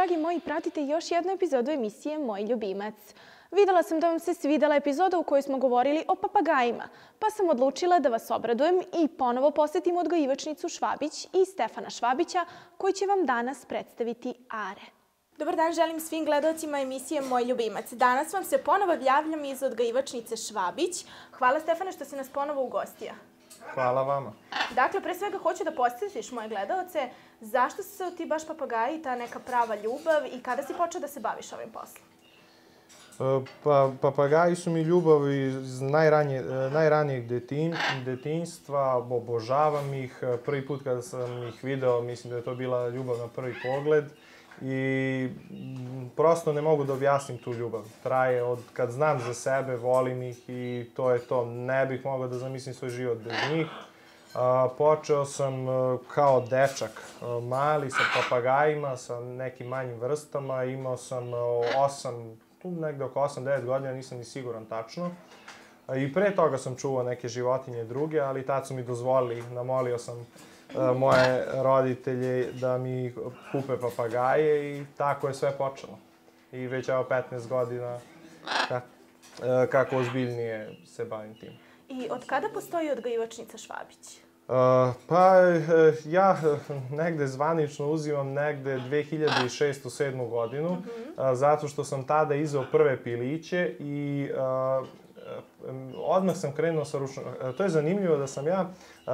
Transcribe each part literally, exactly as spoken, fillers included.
dragi moji, pratite još jednu epizodu emisije Moj ljubimac. Videla sam da vam se svidela epizoda u kojoj smo govorili o papagajima, pa sam odlučila da vas obradujem i ponovo posetim odgajivačnicu Švabić i Stefana Švabića, koji će vam danas predstaviti Are. Dobar dan, želim svim gledalcima emisije Moj ljubimac. Danas vam se ponovo javljam iz odgajivačnice Švabić. Hvala, Stefane, što si nas ponovo ugostio. Hvala vama. Dakle, pre svega hoću da podsjetiš moje gledalce zašto su ti baš papagaji ta neka prava ljubav i kada si počeo da se baviš ovim poslom? Pa, papagaji su mi ljubav iz najranje, najranijeg detin, detinjstva, obožavam ih. Prvi put kada sam ih video, mislim da je to bila ljubav na prvi pogled i prosto ne mogu da objasnim tu ljubav. Traje od kad znam za sebe, volim ih i to je to. Ne bih mogao da zamislim svoj život bez njih. Počeo sam kao dečak, mali, sa papagajima, sa nekim manjim vrstama. Imao sam osam, tu negde oko osam devet godina, nisam ni siguran tačno. I pre toga sam čuvao neke životinje druge, ali tad su mi dozvolili, namolio sam moje roditelje da mi kupe papagaje i tako je sve počelo. I već evo petnaest godina kako ozbiljnije se bavim tim. I od kada postoji odgajivačnica Švabić? Pa ja negde zvanično uzimam negde dve hiljade šestu sedmu godinu, zato što sam tada izveo prve piliće i odmah sam krenuo sa ručnom. To je zanimljivo da sam ja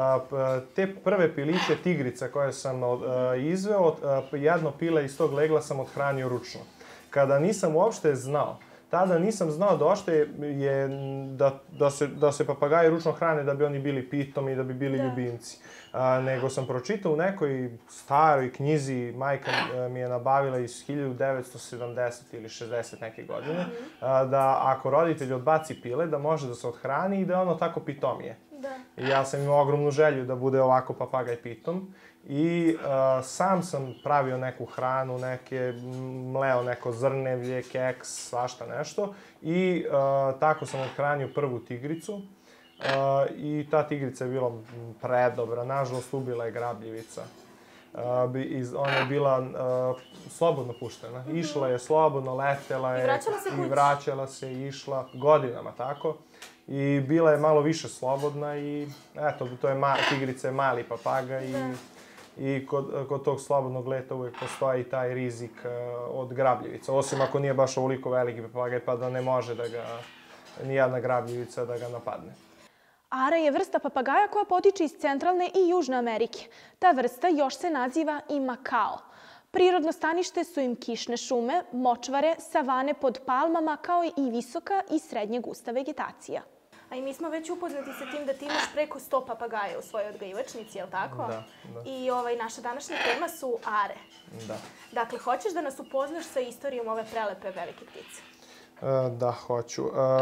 te prve piliće tigrica koje sam izveo, jedno pile iz tog legla sam othranio ručno. Kada nisam uopšte znao, tada nisam znao da uopšte je da, da, se, da se papagaji ručno hrane da bi oni bili pitomi i da bi bili ljubimci. A, nego sam pročitao u nekoj staroj knjizi, majka mi je nabavila iz hiljadu devetsto sedamdesete ili šezdeset neke godine, a, da ako roditelj odbaci pile, da može da se odhrani i da je ono tako pitomije. Da. I ja sam imao ogromnu želju da bude ovako papagaj pitom. I uh, sam sam pravio neku hranu, neke, mleo neko zrnevlje, keks, svašta nešto. I uh, tako sam othranio prvu tigricu. Uh, I ta tigrica je bila predobra, nažalost ubila je grabljivica. Uh, iz, ona je bila uh, slobodno puštena. Mm-hmm. Išla je slobodno, letela je. I vraćala se kući. I vraćala se, išla godinama tako. I bila je malo više slobodna i eto, to je ma, tigrica je mali papagaj. Da. I, I kod, kod tog slobodnog leta uvijek postoji taj rizik uh, od grabljivica. Osim ako nije baš ovoliko veliki papagaj pa da ne može da ga, nijedna grabljivica da ga napadne. Ara je vrsta papagaja koja potiče iz Centralne i Južne Amerike. Ta vrsta još se naziva i makao. Prirodno stanište su im kišne šume, močvare, savane pod palmama kao i visoka i srednje gusta vegetacija. A i mi smo već upoznati sa tim da ti imaš preko sto papagaja u svojoj odgajivačnici, je li tako? Da, da. I ovaj, naša današnja tema su are. Da. Dakle, hoćeš da nas upoznaš sa istorijom ove prelepe velike ptice? Da, hoću.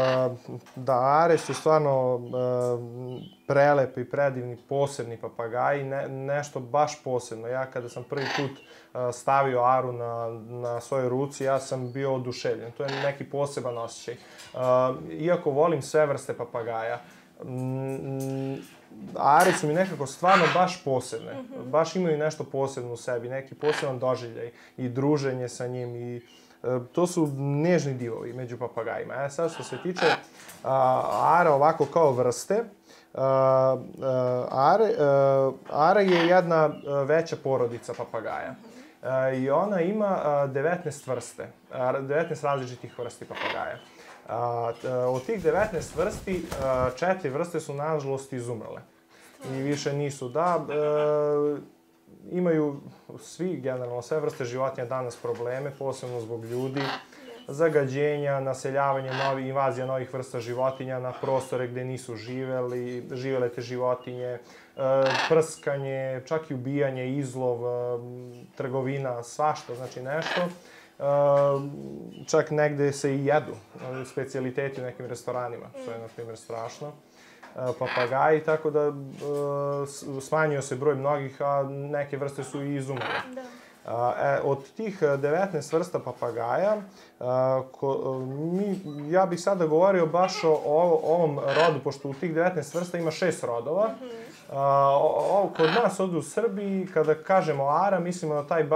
Da, are su stvarno prelepi i predivni, posebni papagaji, ne, nešto baš posebno. Ja kada sam prvi put stavio aru na, na svojoj ruci, ja sam bio oduševljen. To je neki poseban osjećaj. Iako volim sve vrste papagaja, are su mi nekako stvarno baš posebne. Mm-hmm. Baš imaju nešto posebno u sebi, neki poseban doživljaj i druženje sa njim i to su nežni divovi među papagajima. E, sad što se tiče a, ara ovako kao vrste, a, a, are, a, ara je jedna veća porodica papagaja. A, I ona ima a, devetnaest vrste, a, devetnaest različitih vrsti papagaja. A, a, od tih devetnaest vrsti, a, četiri vrste su nažalost izumrle. I više nisu. Da, a, imaju svi, generalno, sve vrste životinja danas probleme, posebno zbog ljudi, zagađenja, naseljavanja, novi, invazija novih vrsta životinja na prostore gde nisu živeli, živele te životinje, prskanje, čak i ubijanje, izlov, trgovina, svašta, znači nešto. Čak negde se i jedu, specijaliteti u nekim restoranima, što je, na primjer, strašno. Papagaji, tako da smanjio se broj mnogih, a neke vrste su i izumrle. E, od tih devetnaest vrsta papagaja, ko, mi, ja bih sada govorio baš o, o ovom rodu, pošto u tih devetnaest vrsta ima šest rodova. Mm-hmm. a, o, o, kod nas ovdje u Srbiji, kada kažemo ara, mislimo na taj baš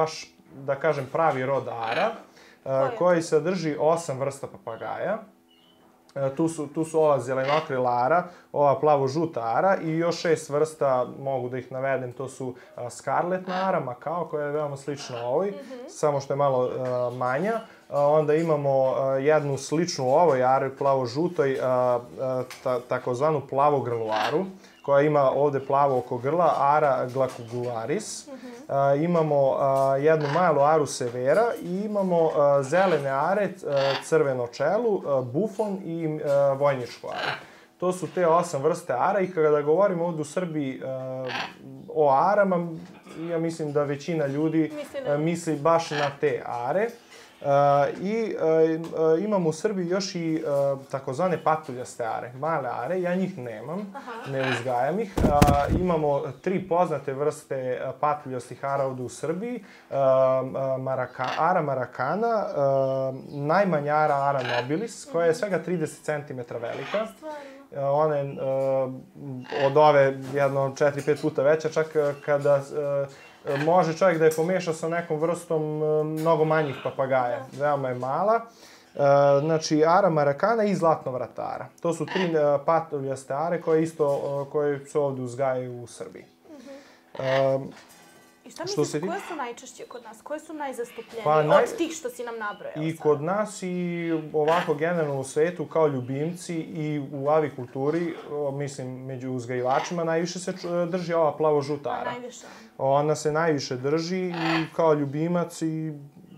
da kažem, pravi rod ara, koji sadrži osam vrsta papagaja. Tu su, tu su ova zelenokrila ara, ova plavo-žuta ara i još šest vrsta, mogu da ih navedem, to su skarletna ara, makao, koja je veoma slična ovoj, mm-hmm. samo što je malo uh, manja. Uh, onda imamo uh, jednu sličnu ovoj ari, plavo-žutoj, uh, uh, ta, takozvanu plavogrlu aru, koja ima ovde plavo oko grla, ara glacugularis. Mm-hmm. Uh, imamo uh, jednu malu aru severa i imamo uh, zelene are, uh, crveno čelu, uh, bufon i uh, vojničku aru. To su te osam vrste ara i kada govorimo ovde u Srbiji uh, o arama, ja mislim da većina ljudi uh, misli baš na te are. Uh, I uh, imamo u Srbiji još i uh, takozvane patuljaste are, male are, ja njih nemam, Aha. ne uzgajam ih. Uh, imamo tri poznate vrste patuljastih ara ovde u Srbiji, uh, maraka, ara marakana, uh, najmanja ara, ara nobilis, koja je svega trideset centimetara velika. Uh, ona je uh, od ove jedno četiri pet puta veća, čak kada uh, može čovjek da je pomeša sa nekom vrstom mnogo manjih papagaja. Veoma je mala. Znači, ara marakana i zlatnovrata ara. To su tri patuljaste are koje isto, koje se ovde uzgajaju u Srbiji. Mm-hmm. I šta misliš, ti... koje su najčešće kod nas? Koje su najzastupljenije pa, naj... od tih što si nam nabrojao? I sada? Kod nas i ovako generalno u svetu kao ljubimci i u avikulturi, mislim, među uzgajivačima, najviše se drži ova plavo-žuta ara. Najviše. Ona se najviše drži i kao ljubimac i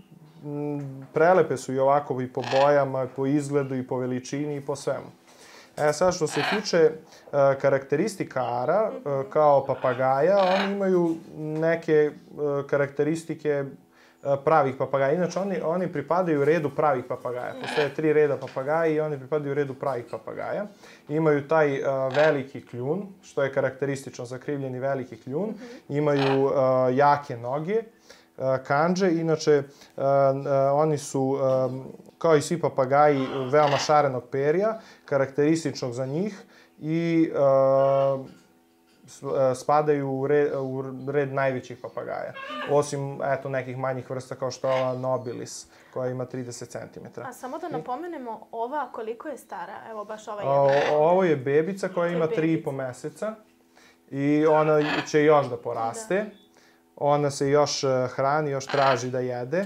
m, prelepe su i ovako i po bojama, po izgledu i po veličini i po svemu. E sad što se tiče uh, karakteristika ara, uh, kao papagaja, oni imaju neke uh, karakteristike uh, pravih papagaja. Inače, oni, oni pripadaju redu pravih papagaja. Postoje tri reda papagaja i oni pripadaju redu pravih papagaja. Imaju taj uh, veliki kljun, što je karakteristično za krivljeni veliki kljun. Mm-hmm. Imaju uh, jake noge, uh, kandže. Inače, uh, uh, oni su... Um, kao i svi papagaji, veoma šarenog perja, karakterističnog za njih i uh, spadaju u red, u red najvećih papagaja. Osim, eto, nekih manjih vrsta kao što je ova nobilis, koja ima trideset centimetara. A samo da napomenemo, ova koliko je stara? Evo, baš ova jedna. Ovo je bebica koja ima tri i po meseca i ona će još da poraste. Da. Ona se još hrani, još traži da jede.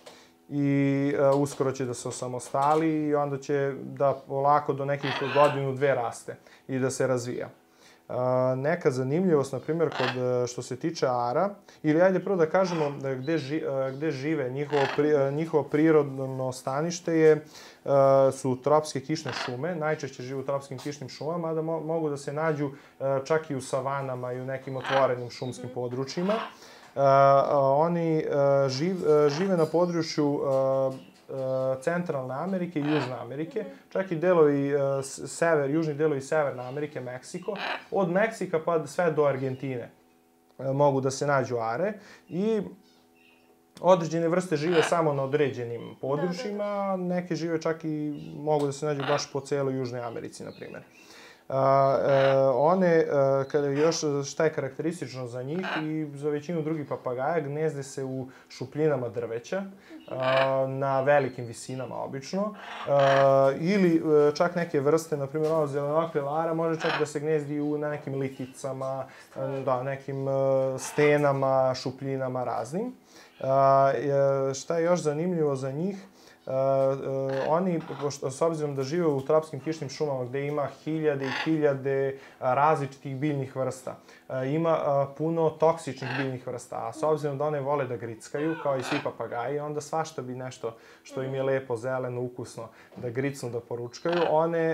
I uh, uskoro će da se osamostali i onda će da polako do nekih godinu, dve raste i da se razvija. Uh, neka zanimljivost, na primjer, kod, što se tiče ara, ili ajde prvo da kažemo gde, ži, uh, gde žive, njihovo, pri, uh, njihovo prirodno stanište je, uh, su tropske kišne šume, najčešće žive u tropskim kišnim šumama, mada mo, mogu da se nađu uh, čak i u savanama i u nekim otvorenim šumskim područjima. Uh, oni uh, živ, uh, žive na području uh, uh, Centralne Amerike i Južne Amerike, čak i delovi, uh, sever, južni delovi Severne Amerike, Meksiko. Od Meksika pa sve do Argentine uh, mogu da se nađu are i određene vrste žive samo na određenim područjima, neke žive čak i mogu da se nađu baš po celoj Južnoj Americi, na primjer. Uh, uh, one, uh, kada još šta je karakteristično za njih i za većinu drugih papagaja, gnezde se u šupljinama drveća, uh, na velikim visinama obično, uh, ili uh, čak neke vrste, na primjer ono zelenokrila ara, može čak da se gnezdi u, na nekim liticama, uh, da, nekim uh, stenama, šupljinama raznim. Uh, šta je još zanimljivo za njih? Uh, uh, oni, pošto, s obzirom da žive u tropskim kišnim šumama gde ima hiljade i hiljade uh, različitih biljnih vrsta, uh, ima uh, puno toksičnih biljnih vrsta, a s obzirom da one vole da grickaju, kao i svi papagaji, onda svašta bi nešto što im je lepo, zeleno, ukusno, da gricnu, da poručkaju. One,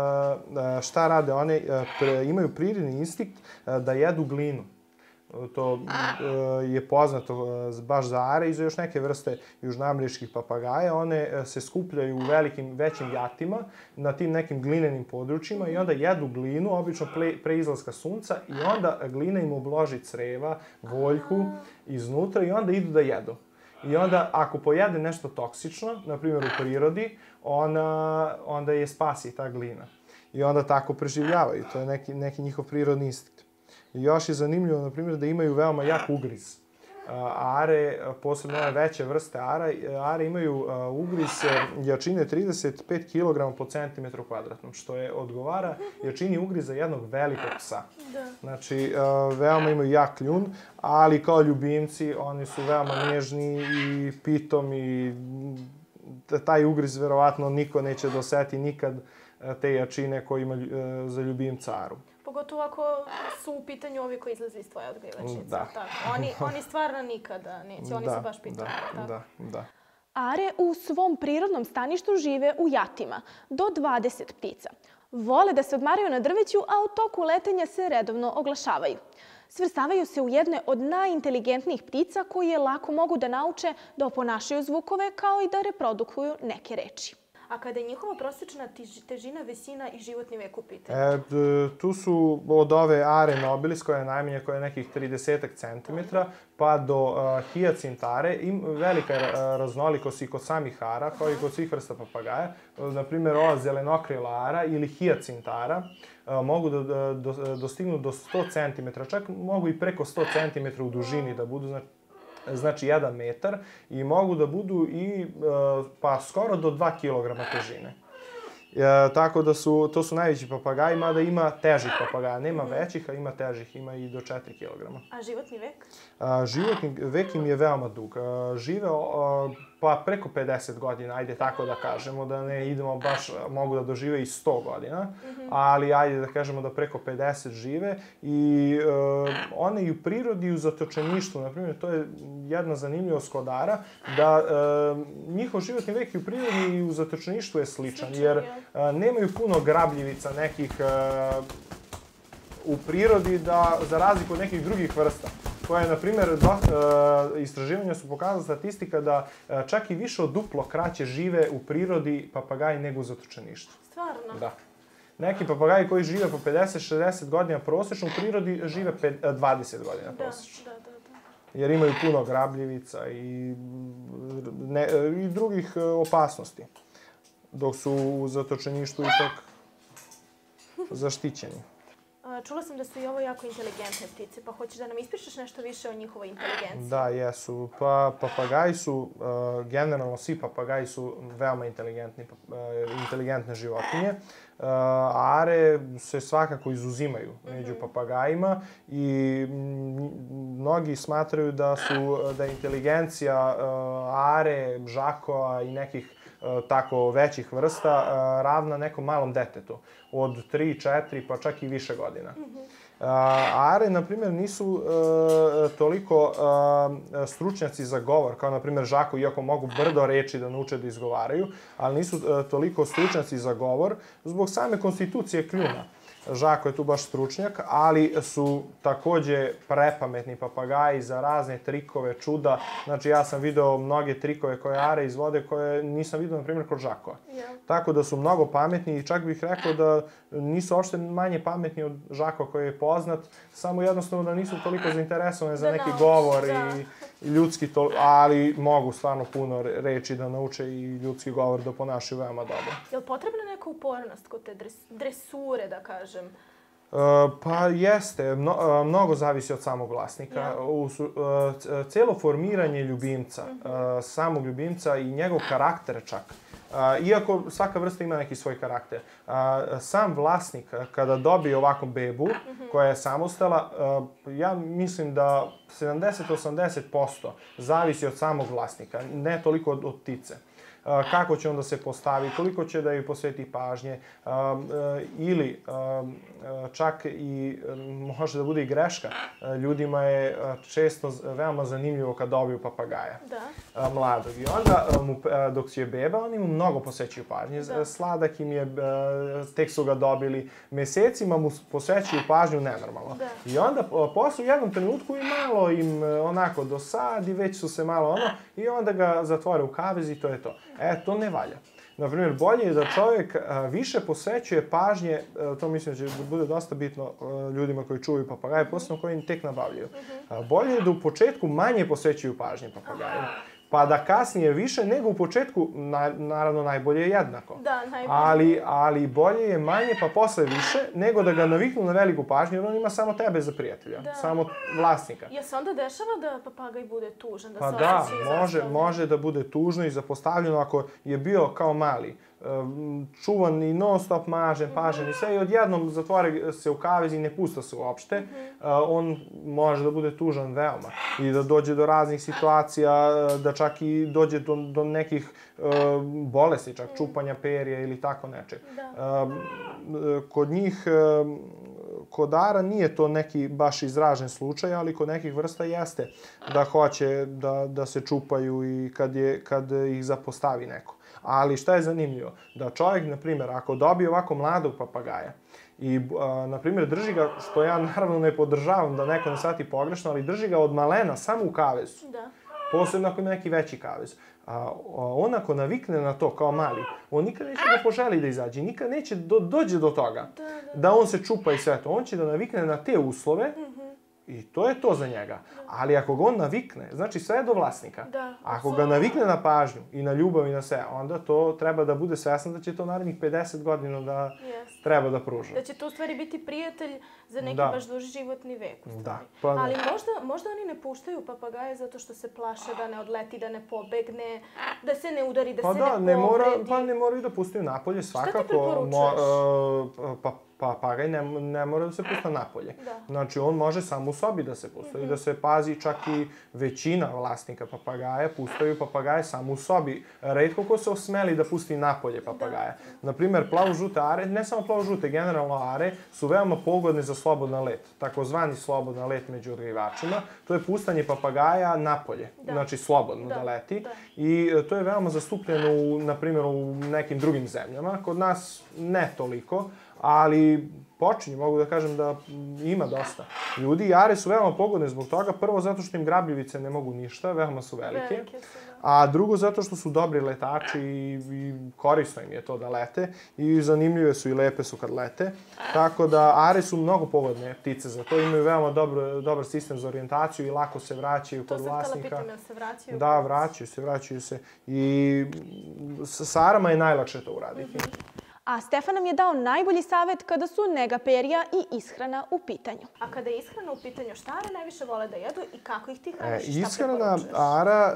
uh, šta rade? One uh, pre, imaju prirodni instinkt uh, da jedu glinu. To uh, je poznato uh, baš za are i za još neke vrste južnoameričkih papagaja. One uh, se skupljaju u velikim, većim jatima na tim nekim glinenim područjima i onda jedu glinu, obično pre, pre izlaska sunca, i onda glina im obloži creva, voljku iznutra i onda idu da jedu. I onda, ako pojede nešto toksično, na primjer u prirodi, ona, onda je spasi ta glina. I onda tako preživljavaju. To je neki, neki njihov prirodni instinkt. I još je zanimljivo, na primjer, da imaju veoma jak ugriz. are, posebno ove veće vrste ara, are imaju ugriz jačine trideset pet kilograma po centimetru kvadratnom, što je odgovara jačini ugriza jednog velikog psa. Znači, veoma imaju jak kljun, ali kao ljubimci oni su veoma nježni i pitomi. Taj ugriz verovatno niko neće doseti nikad te jačine koje ima za ljubimca aru. Pogotovo ako su u pitanju ovi koji izlaze iz tvoje odgajivačnice. Da. Oni, oni stvarno nikada neće, oni da, su baš pitani. Da, da, da. Are u svom prirodnom staništu žive u jatima, do dvadeset ptica. Vole da se odmaraju na drveću, a u toku letenja se redovno oglašavaju. Svrstavaju se u jedne od najinteligentnijih ptica koje lako mogu da nauče da oponašaju zvukove kao i da reprodukuju neke reči. A kada je njihova prosječna težina, visina i životni vek u pitanju? E, tu su od ove are nobilis, koja je najmanja, koja je nekih trideset centimetara, pa do uh, hijacintare. Im velika je raznolikost i kod samih ara, kao i kod svih vrsta papagaja. Naprimjer, ova zelenokrila ara ili hijacintara uh, mogu da, da, da dostignu do sto centimetara, čak mogu i preko sto centimetara u dužini da budu, znači, znači jedan metar, i mogu da budu i pa skoro do dva kilograma težine. E, tako da su, to su najveći papagaji, mada ima težih papagaja. Nema većih, a ima težih, ima i do četiri kilograma. A životni vek? A, životni vek im je veoma dug. A, žive a, pa preko pedeset godina, ajde tako da kažemo, da ne idemo baš, mogu da dožive i sto godina, ali ajde da kažemo da preko pedeset žive i a, one i u prirodi i u zatočeništvu, na primjer, to je jedna zanimljivost kod ara, da a, njihov životni vek i u prirodi i u zatočeništvu je sličan, jer a, nemaju puno grabljivica nekih a, u prirodi, da, za razliku od nekih drugih vrsta, koje, na primjer, istraživanja su pokazala statistika da čak i više od duplo kraće žive u prirodi papagaji nego u zatočeništvu. Stvarno? Da. Neki papagaji koji žive po pedeset šezdeset godina prosječno, u prirodi žive dvadeset godina prosječno. Da, da, da. Jer imaju puno grabljivica i, ne, i drugih opasnosti, dok su u zatočeništvu ipak zaštićeni. Čula sam da su i ovo jako inteligentne ptice, pa hoćeš da nam ispričaš nešto više o njihovoj inteligenciji? Da, jesu. Pa papagaji su, uh, generalno svi papagaji su veoma inteligentni, uh, inteligentne životinje. Uh, are se svakako izuzimaju među papagajima i mnogi smatraju da su, da je inteligencija uh, are, žakova i nekih tako većih vrsta ravna nekom malom detetu od tri, četiri pa čak i više godina. Mm-hmm. Are, na primjer, nisu e, toliko e, stručnjaci za govor, kao, na primjer, žako, iako mogu brdo reči da nauče da izgovaraju, ali nisu e, toliko stručnjaci za govor zbog same konstitucije kljuna. Žako je tu baš stručnjak, ali su takođe prepametni papagaji za razne trikove, čuda. Znači, ja sam video mnoge trikove koje are izvode koje nisam video, na primjer, kod žakova. Yeah. Tako da su mnogo pametni i čak bih rekao da nisu uopšte manje pametni od žakova koji je poznat, samo jednostavno da nisu toliko zainteresovani za neki govor i, i ljudski, to, ali mogu stvarno puno reči da nauče i ljudski govor da ponašaju veoma dobro. Je li potrebna neka upornost kod te dres, dresure, da kažem? Uh, pa jeste, Mno, mnogo zavisi od samog vlasnika. Yeah. U, uh, cijelo formiranje ljubimca, mm-hmm. uh, samog ljubimca i njegov karakter čak. Uh, iako svaka vrsta ima neki svoj karakter. Uh, sam vlasnik, kada dobije ovakvu bebu, mm-hmm. koja je samostala, uh, ja mislim da sedamdeset do osamdeset posto zavisi od samog vlasnika, ne toliko od, od ptice. Kako će on da se postavi, koliko će da joj posveti pažnje, ili čak i može da bude i greška. Ljudima je često veoma zanimljivo kad dobiju papagaja da. mladog. I onda, dok je beba, oni mu mnogo posvećuju pažnje. Da. Sladak im je, tek su ga dobili, mesecima mu posvećuju pažnju nenormalno. Da. I onda, posle u jednom trenutku i malo im onako dosadi, već su se malo ono, i onda ga zatvore u kavez i to je to. E, to ne valja. Naprimjer, bolje je da čovjek više posvećuje pažnje, to mislim da će bude dosta bitno ljudima koji čuvaju papagaje, posebno koji im tek nabavljaju. Bolje je da u početku manje posvećuju pažnje papagaju. pa da kasnije više nego u početku, na, naravno najbolje je jednako. Da, najbolje. Ali, ali bolje je manje pa posle više nego da ga naviknu na veliku pažnju jer on ima samo tebe za prijatelja, da. Samo vlasnika. Jel se onda dešava da papagaj bude tužan? Da pa se da, može, može da bude tužno i zapostavljeno ako je bio kao mali. Čuvan i non stop mažen, pažen i sve i odjednom zatvore se u kavez i ne pusta se uopšte, mm-hmm. on može da bude tužan veoma i da dođe do raznih situacija, da čak i dođe do, do nekih uh, bolesti, čak čupanja perja ili tako nečeg. Da. Uh, kod njih, uh, kod ara nije to neki baš izražen slučaj, ali kod nekih vrsta jeste da hoće da, da se čupaju i kad, je, kad ih zapostavi neko. Ali šta je zanimljivo? Da čovjek, na primjer, ako dobije ovako mladog papagaja i, a, na primjer, drži ga, što ja naravno ne podržavam da neko ne shvati pogrešno, ali drži ga od malena samo u kavezu. Da. Posebno ako ima neki veći kavez. A, a on ako navikne na to kao mali, on nikad neće da poželi da izađe, nikad neće do, dođe do toga da, da, da on se čupa i sve to. On će da navikne na te uslove, mm-hmm. i to je to za njega. Da. Ali ako ga on navikne, znači sve je do vlasnika. Da, ako ga navikne na pažnju i na ljubav i na sve, onda to treba da bude svesno da će to narednih pedeset godina da yes. treba da pruža. Da će to u stvari biti prijatelj za neki da. baš duži životni vek. U stvari. Da, pa ali možda, možda oni ne puštaju papagaje zato što se plaše da ne odleti, da ne pobegne, da se ne udari, da pa se da, ne povredi. Mora, pa ne moraju da pustaju napolje svakako. Šta ti preporučuješ? Mo, uh, pa, papagaj ne, ne mora da se pusta napolje. Da. Znači, on može samo u sobi da se pusta mm-hmm. i da se pazi, čak i većina vlasnika papagaja pustaju papagaje samo u sobi. Retko ko se osmeli da pusti napolje papagaja. Da. Naprimer, plavo-žute are, ne samo plavo-žute, generalno are, su veoma pogodne za slobodan let. Takozvani slobodan let među odgajivačima. To je pustanje papagaja napolje. Da. Znači, slobodno da, da leti. Da. I to je veoma zastupljeno, u, na primjer, u nekim drugim zemljama. Kod nas ne toliko. Ali počinje, mogu da kažem da ima dosta ljudi. I are su veoma pogodne zbog toga. Prvo zato što im grabljivice ne mogu ništa, veoma su velike. velike su, da. A drugo zato što su dobri letači i, i korisno im je to da lete. I zanimljive su i lepe su kad lete. Tako da are su mnogo pogodne ptice za to. Imaju veoma dobro, dobar sistem za orijentaciju i lako se vraćaju kod vlasnika. To sam htjela pitam, se vraćaju? Da, vraćaju se, vraćaju se. I sa arama je najlakše to uraditi. Mm-hmm. A Stefan nam je dao najbolji savjet kada su nega perja i ishrana u pitanju. A kada je ishrana u pitanju, šta are najviše vole da jedu i kako ih ti hraniš? E, ishrana ara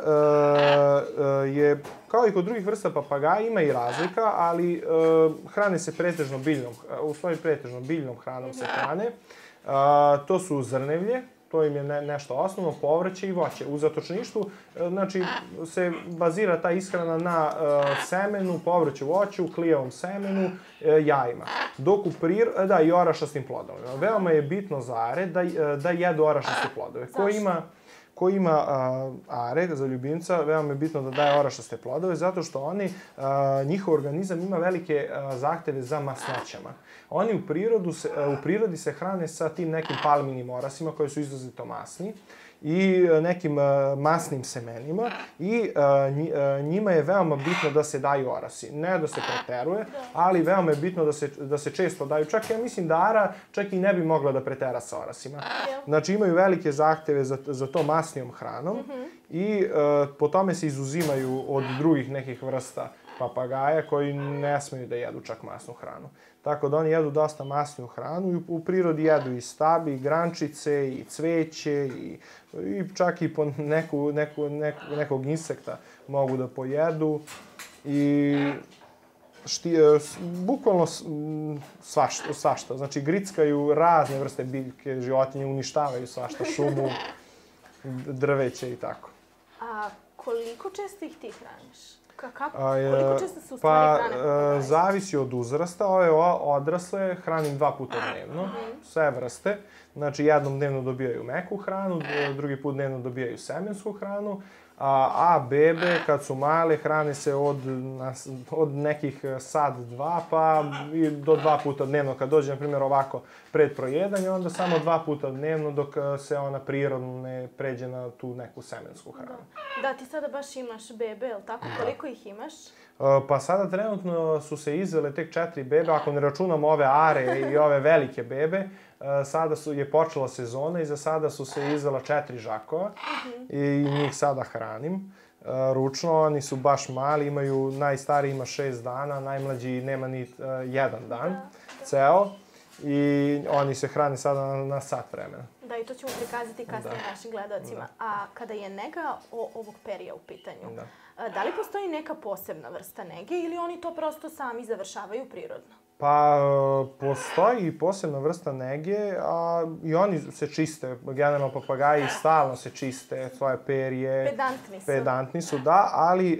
uh, uh, je, kao i kod drugih vrsta papagaja, ima i razlika, ali uh, hrane se pretežno biljnom, u stvari pretežno biljnom hranom se hrane. Uh, to su zrnevlje. To im je ne, nešto osnovno, povrće i voće. U zatočništvu, znači, se bazira ta ishrana na uh, semenu, povrću, voću, klijavom semenu, uh, jajima. Dok u prirodu, da, i orašastim plodovima. Veoma je bitno za are da, da jedu orašaste plodove. Ko ima, ko ima uh, are za ljubimca, veoma je bitno da daje orašaste plodove, zato što oni, uh, njihov organizam ima velike uh, zahteve za masnoćama. Oni u, prirodu se, u prirodi se hrane sa tim nekim palminim orasima koji su izrazito masni i nekim masnim semenima i njima je veoma bitno da se daju orasi. Ne da se preteruje, ali veoma je bitno da se, da se često daju. Čak ja mislim da ara čak i ne bi mogla da pretera sa orasima. Znači imaju velike zahteve za, za to masnijom hranom i po tome se izuzimaju od drugih nekih vrsta papagaja koji ne smeju da jedu čak masnu hranu. Tako da oni jedu dosta masniju hranu i u prirodi jedu i stabi, i grančice, i cveće, i, i čak i po neku, neku, neku, nekog insekta mogu da pojedu. I šti, bukvalno svašta, svašta. Znači grickaju razne vrste biljke, životinje, uništavaju svašta, šumu, drveće i tako. A koliko često ih ti hraniš? Kako? Koliko često se u stvari hrane papagaji? Pa, zavisi od uzrasta. Ove odrasle hranim dva puta dnevno, sve vrste. Znači, jednom dnevno dobijaju meku hranu, drugi put dnevno dobijaju semensku hranu, a, a bebe, kad su male, hrane se od, od nekih sad dva, pa i do dva puta dnevno. Kad dođe, na primjer, ovako pred projedanje, onda samo dva puta dnevno dok se ona prirodno ne pređe na tu neku semensku hranu. Da, da ti sada baš imaš bebe, jel tako? Da. Koliko ih imaš? Pa sada trenutno su se izvele tek četiri bebe, ako ne računamo ove are i ove velike bebe, sada su, je počela sezona i za sada su se izvela četiri žakova i njih sada hranim. ručno, oni su baš mali, imaju, najstariji ima šest dana, najmlađi nema ni jedan dan, ceo. I oni se hrane sada na, na sat vremena. Da, i to ćemo prikazati kasnije našim gledalcima. A kada je nega ovog perija u pitanju, da. da li postoji neka posebna vrsta nege ili oni to prosto sami završavaju prirodno? Pa, postoji posebna vrsta nege, a i oni se čiste. Generalno papagaji stalno se čiste, svoje perje. Pedantni su. Pedantni su, da, ali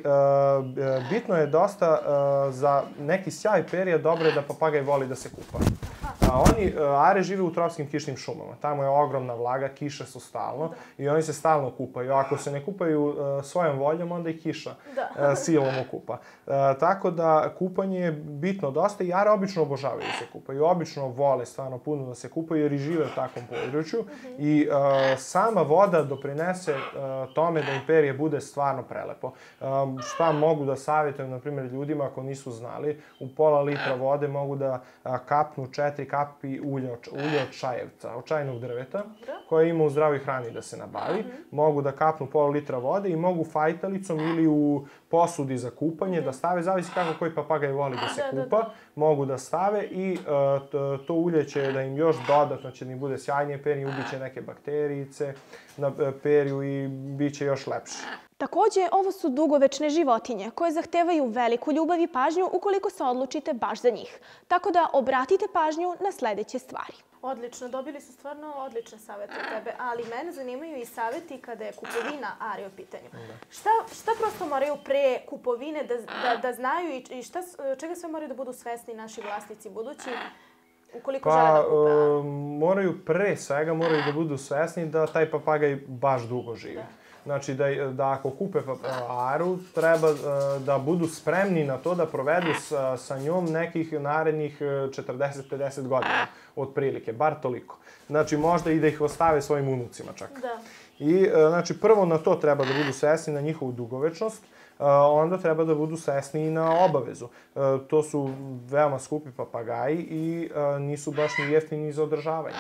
uh, bitno je dosta uh, za neki sjaj perja, dobro je da papagaj voli da se kupa. A oni, are žive u tropskim kišnim šumama. Tamo je ogromna vlaga, kiše su stalno i oni se stalno kupaju. Ako se ne kupaju uh, svojom voljom, onda i kiša uh, silom okupa. Uh, tako da kupanje je bitno dosta i are obično obožavaju da se kupaju. Obično vole stvarno puno da se kupaju jer i žive u takvom području. Uh-huh. I uh, sama voda doprinese uh, tome da im perje bude stvarno prelepo. Um, šta mogu da savjetujem, na primjer, ljudima ako nisu znali, u pola litra vode mogu da uh, kapnu četiri kapi ulja, ulja od čajevca, od čajnog drveta, koje ima u zdravoj hrani da se nabavi. Uh-huh. Mogu da kapnu pola litra vode i mogu fajtalicom ili u posudi za kupanje da stave, zavisi kako koji papagaj voli da se kupa, mogu da stave i uh, to ulje će da im još dodatno će da im bude sjajnije perje, ubiće neke bakterijice na perju i bit će još lepše. Takođe, ovo su dugovečne životinje koje zahtevaju veliku ljubav i pažnju ukoliko se odlučite baš za njih. Tako da obratite pažnju na sledeće stvari. Odlično, dobili su stvarno odlične savete od tebe, ali mene zanimaju i saveti kada je kupovina are u pitanju. Šta, šta prosto moraju pre kupovine da, da, da znaju i šta, čega sve moraju da budu svesni naši vlasnici budući ukoliko pa, žele da kupe aru? Moraju pre svega moraju da budu svesni da taj papagaj baš dugo živi. Da. Znači da, da ako kupe aru, treba da budu spremni na to da provedu sa, sa njom nekih narednih četrdeset do pedeset godina, otprilike, bar toliko. Znači možda i da ih ostave svojim unucima čak. Da. I znači prvo na to treba da budu svesni, na njihovu dugovečnost, onda treba da budu svesni i na obavezu. To su veoma skupi papagaji i nisu baš ni jeftini za održavanje.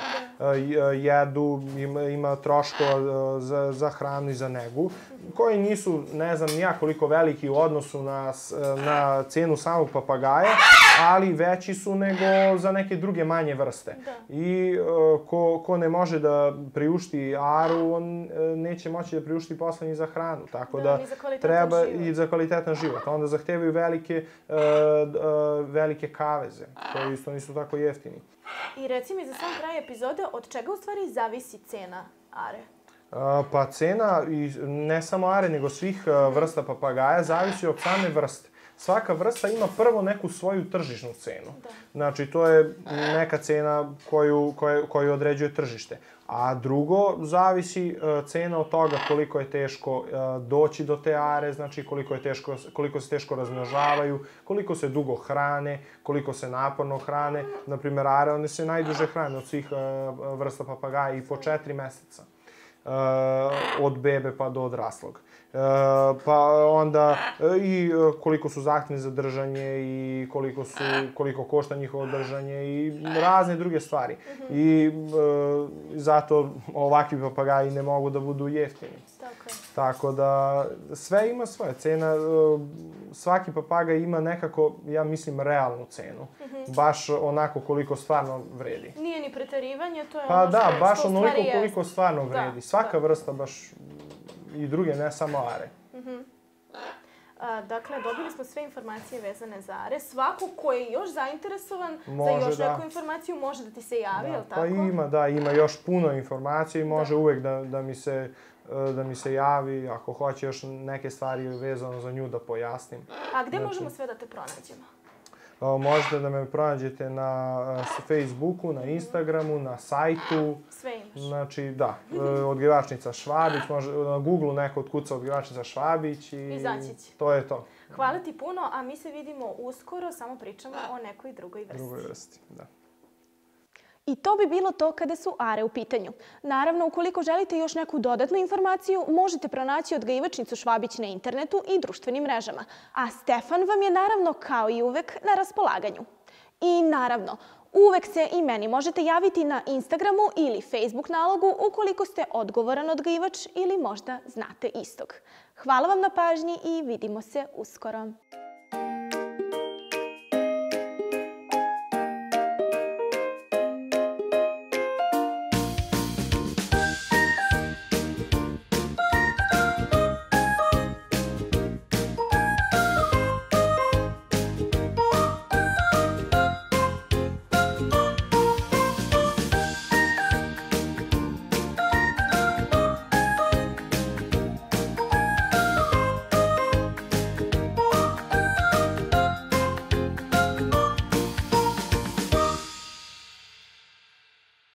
Jedu, ima, ima troškova za, za hranu i za negu, koji nisu, ne znam, nija koliko veliki u odnosu na, na cenu samog papagaja, ali veći su nego za neke druge manje vrste. Da. I ko, ko ne može da priušti aru, on neće moći da priušti posle ni za hranu. Tako da, da treba život. I za kvalitetan život. Onda zahtevaju velike, uh, uh, velike kaveze, koji isto nisu tako jeftini. I reci mi za sam kraj epizode, od čega u stvari zavisi cena are? Uh, pa cena, i ne samo are, nego svih uh, vrsta papagaja, zavisi od same vrste. Svaka vrsta ima prvo neku svoju tržišnu cenu. Da. Znači, to je neka cena koju, koju, koju određuje tržište. A drugo, zavisi uh, cena od toga koliko je teško uh, doći do te are, znači koliko, je teško, koliko se teško razmnožavaju, koliko se dugo hrane, koliko se naporno hrane. Naprimjer, are, one se najduže hrane od svih uh, vrsta papagaja i po četiri meseca. Uh, od bebe pa do odraslog. Uh, pa onda uh, i uh, koliko su zahtevni za držanje i koliko, su, koliko košta njihovo držanje i razne druge stvari. Mm-hmm. I uh, zato ovakvi papagaji ne mogu da budu jeftini. Tako, Tako da sve ima svoje cena. Uh, svaki papagaj ima nekako, ja mislim, realnu cenu. Mm-hmm. Baš onako koliko stvarno vredi. Nije ni preterivanje, to je pa ono što, da, baš što onoliko stvari koliko jest. stvarno vredi. Da, Svaka da. vrsta baš i druge, ne samo are. Mm-hmm. A, dakle, dobili smo sve informacije vezane za are. Svako ko je još zainteresovan može, za još da. neku informaciju može da ti se javi, da, je li tako? Pa ima, da, ima još puno informacija i može da. uvek da, da, mi se, da mi se javi ako hoće još neke stvari vezano za nju da pojasnim. A gde znači, možemo sve da te pronađemo? Možete da me pronađete na Facebooku, na Instagramu, na sajtu. Sve imaš. Znači, da, odgajivačnica Švabić, može na Google neko otkuca odgajivačnica Švabić i izaći će. To je to. Hvala ti puno, a mi se vidimo uskoro, samo pričamo o nekoj drugoj vrsti. Drugoj vrsti, da. I to bi bilo to kada su are u pitanju. Naravno, ukoliko želite još neku dodatnu informaciju, možete pronaći odgajivačnicu Švabić na internetu i društvenim mrežama. A Stefan vam je naravno, kao i uvek, na raspolaganju. I naravno, Uvek se i meni možete javiti na Instagramu ili Facebook nalogu ukoliko ste odgovoran odgajivač ili možda znate istog. Hvala vam na pažnji i vidimo se uskoro.